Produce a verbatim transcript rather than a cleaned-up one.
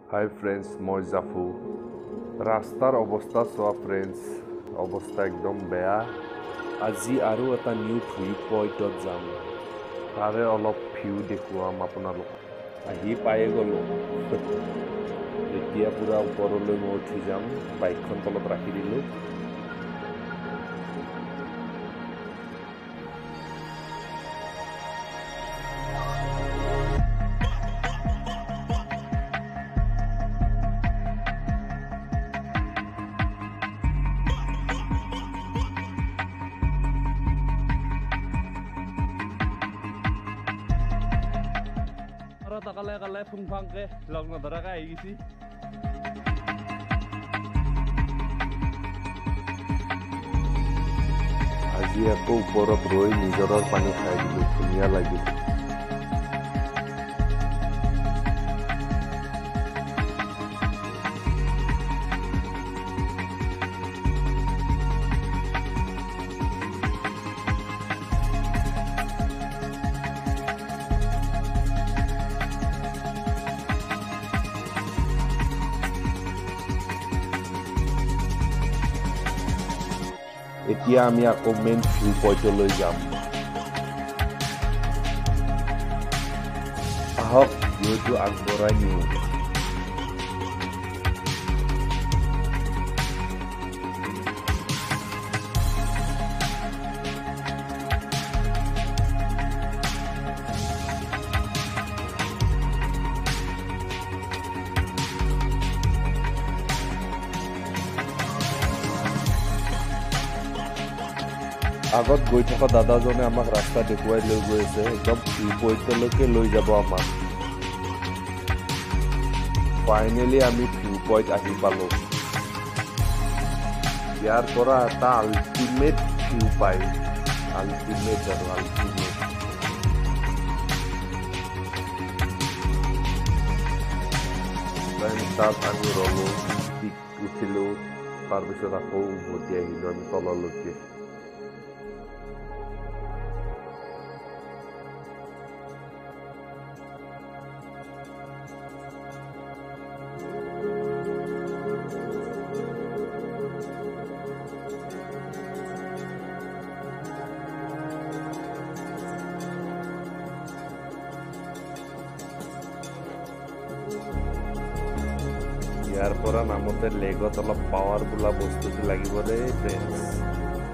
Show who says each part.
Speaker 1: Hi friends, moi Zafu. Rastar অৱস্থা চোৱা friends, অৱস্থা একদম বেয়া। আজি আৰু এটা নিউ ভিউ পইণ্টত যাম। তাৰে অলপ ভিউ দেখুৱাম আপোনালোকক। আহি পায়ে গ'লো। এতিয়া পুৰা ওপৰলৈ মই উঠি যাম, বাইকখন তলত ৰাখি দিলোঁ। আৰু তাকালে কালে ফুংফাংকে লগ নধৰাকে আহি গৈছি। আজি আকৌ ওপৰত ৰৈ নিজৰৰ পানী খাই দিলোঁ, ধুনীয়া লাগিল। এতিয়া আমি আকৌ মেইন ভিউ পইণ্টলৈ যাম। আহক ভিউটো আগবঢ়াই নিওঁ। আগত গৈ থকা দাদাজনে আমাক ৰাস্তা দেখুৱাই লৈ গৈ আছে, একদম ভিউ পইণ্টলৈকে লৈ যাব আমাক। ফাইনেলি আমি ভিউ পইণ্ট আহি পালোঁ। ইয়াৰ পৰা এটা আল্টিমেট ভিউ পায়, আল্টিমেট আৰু আল্টিমেট। তাত আমি ৰলোঁ, উঠিলোঁ, তাৰপিছত আকৌ উভতি আহিলোঁ আমি তললৈকে। ইয়াৰ পৰা নামতে লেগত অলপ পাৱাৰ বোলা বস্তুটো লাগিব দেই ফ্ৰেণ্ডছ।